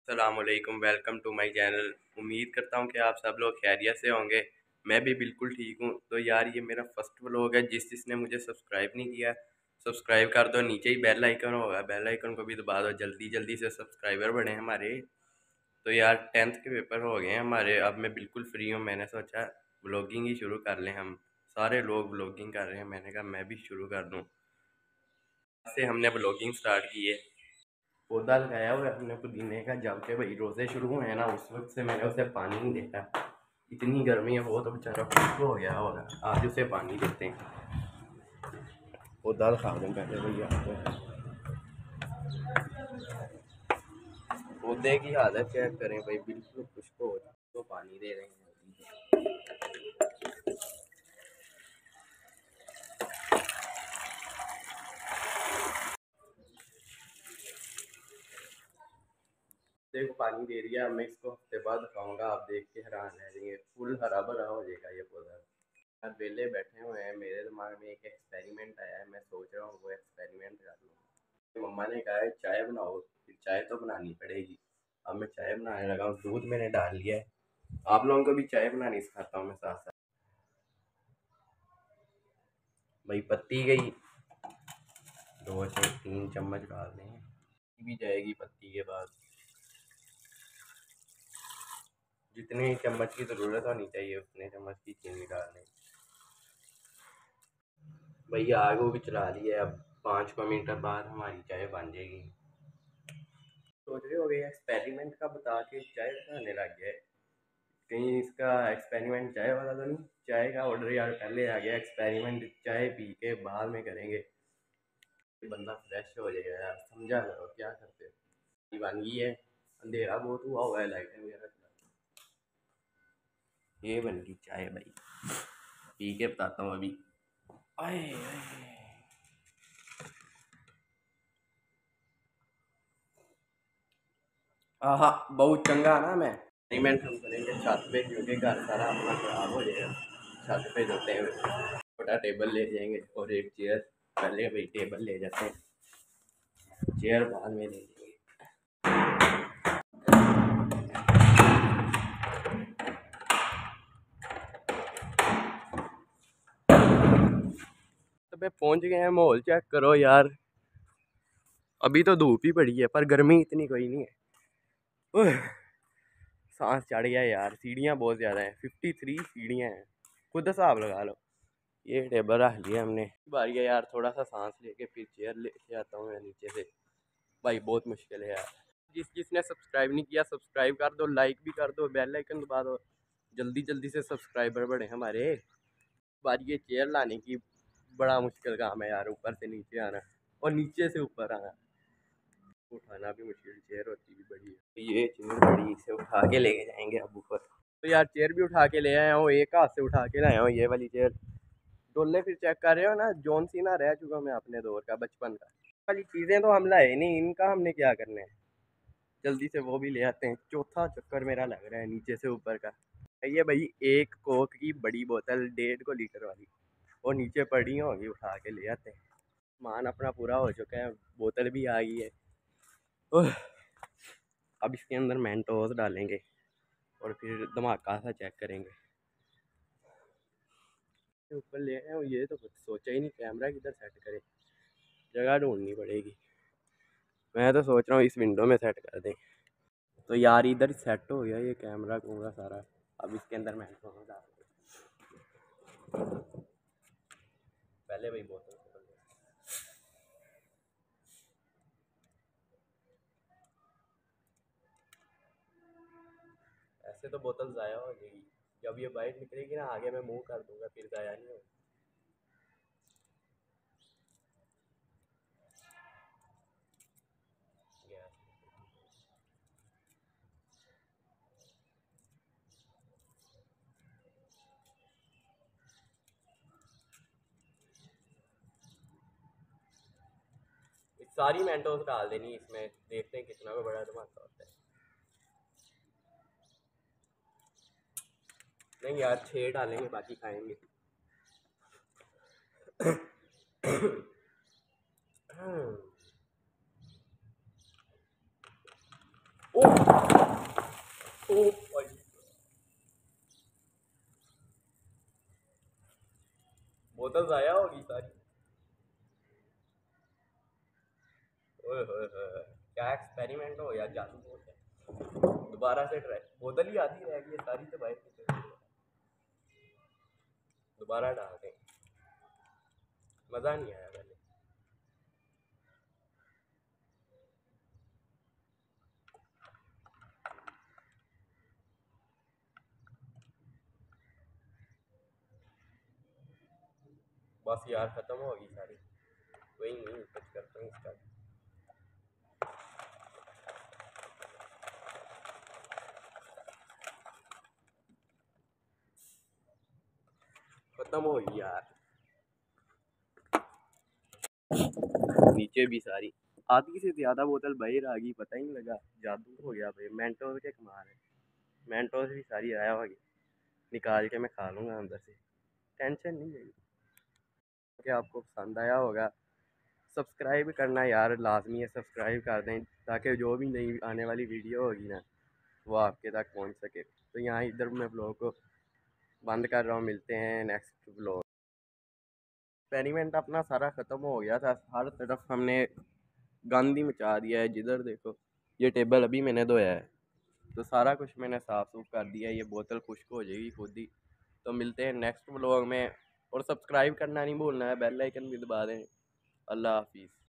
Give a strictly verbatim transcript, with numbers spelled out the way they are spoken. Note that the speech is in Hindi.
अस्सलामुअलैकुम, वेलकम टू माय चैनल। उम्मीद करता हूँ कि आप सब लोग खैरियत से होंगे। मैं भी बिल्कुल ठीक हूँ। तो यार ये मेरा फर्स्ट व्लॉग है। जिस जिसने मुझे सब्सक्राइब नहीं किया सब्सक्राइब कर दो। नीचे ही बेल आइकन होगा, बेल आइकन को भी दबा दो। जल्दी जल्दी से सब्सक्राइबर बढ़े हमारे। तो यार टेंथ के पेपर हो गए हैं हमारे। अब मैं बिल्कुल फ्री हूँ। मैंने सोचा व्लॉगिंग ही शुरू कर लें। हम सारे लोग व्लॉगिंग कर रहे हैं, मैंने कहा मैं भी शुरू कर दूँ। से हमने व्लॉगिंग स्टार्ट की है। पौधा लगाया हुआ है हमने पुदीने का। जब से भाई रोज़े शुरू हुए हैं ना, उस वक्त से मैंने उसे पानी नहीं देखा। इतनी गर्मी है, वो तो बेचारा खुश्क हो गया होगा। आज उसे पानी देते हैं। पौधा दिखा दूँ पहले भैया आपको। पौधे की हालत चेक करें भाई, बिल्कुल खुश्क हो रही है। तो पानी दे रहे हैं। देखो पानी दे रही है। मैं इसको हफ्ते बाद दिखाऊंगा, आप देख के हैरान रह जाएंगे। फुल हरा भरा हो जाएगा ये पौधा। यार वेले बैठे हुए हैं, मेरे दिमाग में एक एक्सपेरिमेंट आया है। मैं सोच रहा हूँ वो एक्सपेरिमेंट कर लूँ। मम्मा ने कहा है चाय बनाओ, फिर चाय तो बनानी पड़ेगी। अब मैं चाय बनाने लगा हूँ। दूध मैंने डाल लिया है। आप लोगों को भी चाय बनानी सिखाता हूँ मैं साथ साथ। भाई पत्ती गई, दो से तीन चम्मच डाल दें, भी जाएगी पत्ती के बाद। जितने चम्मच की ज़रूरत होनी चाहिए उतने चम्मच की चीनी डालने। भैया आग वो भी चला ली है। अब पाँच को मिनट बाद हमारी चाय बन जाएगी। सोच रहे हो गए एक्सपेरिमेंट का बता के चाय बनाने लग गया है। कहीं इसका एक्सपेरिमेंट चाय वाला तो नहीं? चाय का ऑर्डर यार पहले आ गया, एक्सपेरिमेंट चाय पी के बाद में करेंगे। बंदा फ्रेश हो जाएगा यार, समझा करो क्या करते हो। ये बन गई है। अंधेरा बहुत हुआ हुआ है, लाइटें वगैरह चला। ये बन गई चाय भाई, पी के बताता हूँ अभी। आए आए। हाँ, बहुत चंगा ना। मैं एक्सपेरिमेंट हम करेंगे छत पे, क्योंकि घर सारा अपना खराब हो जाएगा। छत पे जाते हैं, छोटा टेबल ले जाएंगे और एक चेयर। पहले भाई टेबल ले जाते हैं, चेयर बाद में ले जाएंगे। तो पे पहुंच गए हैं। माहौल चेक करो यार। अभी तो धूप ही पड़ी है पर गर्मी इतनी कोई नहीं है। उह, सांस चढ़ गया यार। सीढ़ियाँ बहुत ज़्यादा हैं, फिफ्टी थ्री सीढ़ियाँ हैं। खुद हिसाब लगा लो। ये टेबल रख लिया हमने। बारी है यार, थोड़ा सा सांस लेके फिर चेयर लेके आता हूँ मैं नीचे से। भाई बहुत मुश्किल है यार। जिस जिसने सब्सक्राइब नहीं किया सब्सक्राइब कर दो, लाइक भी कर दो, बेल आइकन दबा दो। जल्दी जल्दी से सब्सक्राइबर बढ़े हमारे। बारी ये चेयर लाने की बड़ा मुश्किल काम है यार। ऊपर से नीचे आना और नीचे से ऊपर आना, उठाना भी मुश्किल। चेयर होती भी बड़ी है। ये चेयर बड़ी, इसे उठा के लेके जाएंगे अब ऊपर। तो यार चेयर भी उठा के ले आया हूँ, एक हाथ से उठा के लाया हूँ ये वाली चेयर। डोले फिर चेक कर रहे हो ना, जॉन सीना रह चुका मैं अपने दौर का, बचपन का। वाली चीज़ें तो हम लाए नहीं, इनका हमने क्या करना है। जल्दी से वो भी ले आते हैं। चौथा चक्कर मेरा लग रहा है नीचे से ऊपर का। ये भाई एक कोक की बड़ी बोतल डेढ़ को लीटर वाली, और नीचे पड़ी होगी, उठा के ले आते हैं। सामान अपना पूरा हो चुका है, बोतल भी आ गई है। ओह, अब इसके अंदर मेंटोस डालेंगे और फिर धमाका सा चेक करेंगे। ऊपर ले आए। ये तो कुछ सोचा ही नहीं, कैमरा किधर सेट करें, जगह ढूंढनी पड़ेगी। मैं तो सोच रहा हूँ इस विंडो में सेट कर दें। तो यार इधर सेट हो गया ये कैमरा कूमरा सारा। अब इसके अंदर मेंटोस डाल दें। पहले वही बोतल खोल दें। ऐसे तो बोतल ज़ाया हो जाएगी। जब ये बाइट निकलेगी ना, आगे मैं मुंह कर दूंगा, फिर ज़ाया नहीं होगी। सारी मेंटोस डाल देनी इसमें, देखते हैं कितना बड़ा धमाका होता है। नहीं यार, छः डालेंगे, बाकी खाएंगे। ओ ओ भाई, बोतल ज़ाया होगी सारी। ओए होए होए, क्या एक्सपेरिमेंट हो गया, जादू हो गया। दोबारा से ट्राई, बोतल ही आधी रह गई है, सारी तो बाहर की तरफ। दोबारा डालते हैं, मज़ा नहीं आया पहले। बस यार ख़त्म हो गई सारी, कोई नहीं, कुछ करता हूँ इसका। ख़त्म हो गई यार, नीचे भी सारी, आधी से ज़्यादा बोतल बाहर आ गई, पता ही नहीं लगा, जादू हो गया भाई। मेंटोस के कमाल है, मेंटोस भी सारी आया होगी, निकाल के मैं खा लूँगा अंदर से, टेंशन नहीं है। कि आपको पसंद आया होगा, सब्सक्राइब करना यार लाजमी है, सब्सक्राइब कर दें ताकि जो भी नई आने वाली वीडियो होगी ना वो आपके तक पहुंच सके। तो यहाँ इधर मैं ब्लॉग को बंद कर रहा हूँ, मिलते हैं नेक्स्ट ब्लॉग। एक्सपेरिमेंट अपना सारा ख़त्म हो गया था, हर तरफ हमने गंद ही मचा दिया है, जिधर देखो। ये टेबल अभी मैंने धोया है, तो सारा कुछ मैंने साफ़ सूफ कर दिया है, ये बोतल खुश्क हो जाएगी खुद ही। तो मिलते हैं नेक्स्ट ब्लॉग में, और सब्सक्राइब करना नहीं भूलना है, बेल आइकन भी दबा दें। अल्लाह हाफिज़।